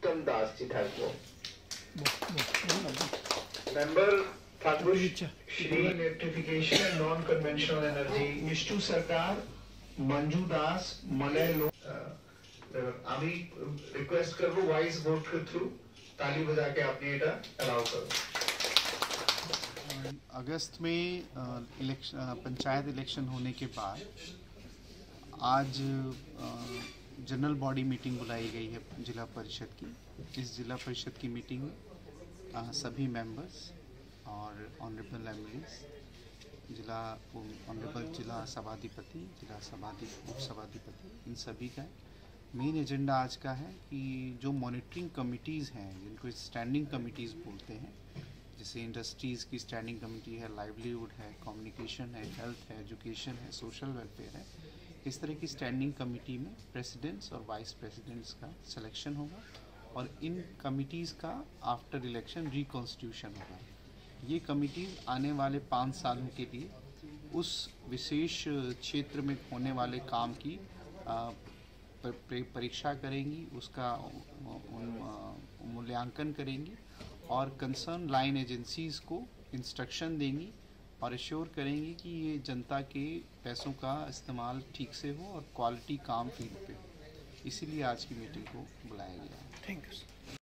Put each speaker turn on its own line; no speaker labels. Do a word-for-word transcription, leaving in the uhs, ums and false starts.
उत्तम Das ji Thakur, member Thakur Shri electrification and non conventional energy Nishthu Sarkar Manju Das Malay लो আমি request করব ভয়েস ভোট के थ्रू ताली बजा के आपने এটা अलाउ करो।
अगस्त में इलेक्शन पंचायत इलेक्शन होने के बाद आज जनरल बॉडी मीटिंग बुलाई गई है जिला परिषद की। इस जिला परिषद की मीटिंग में सभी मेंबर्स और ऑनरेबल एमएलएस, जिला ऑनरेबल जिला सभाधिपति, जिला सभाधि उप सभाधिपति, इन सभी का मेन एजेंडा आज का है कि जो मॉनिटरिंग कमिटीज़ हैं, जिनको स्टैंडिंग कमिटीज़ बोलते हैं, जैसे इंडस्ट्रीज़ की स्टैंडिंग कमेटी है, लाइवलीहुड है, कम्युनिकेशन है, हेल्थ है, एजुकेशन है, सोशल वेलफेयर है, इस तरह की स्टैंडिंग कमेटी में प्रेसिडेंट्स और वाइस प्रेसिडेंट्स का सिलेक्शन होगा और इन कमिटीज़ का आफ्टर इलेक्शन रिकॉन्स्टिट्यूशन होगा। ये कमिटीज़ आने वाले पाँच सालों के लिए उस विशेष क्षेत्र में होने वाले काम की परीक्षा करेंगी, उसका मूल्यांकन करेंगी और कंसर्न लाइन एजेंसीज़ को इंस्ट्रक्शन देंगी और एश्योर करेंगी कि ये जनता के पैसों का इस्तेमाल ठीक से हो और क्वालिटी काम फील्ड पे हो। इसीलिए आज की मीटिंग को बुलाया गया है।
Thank you.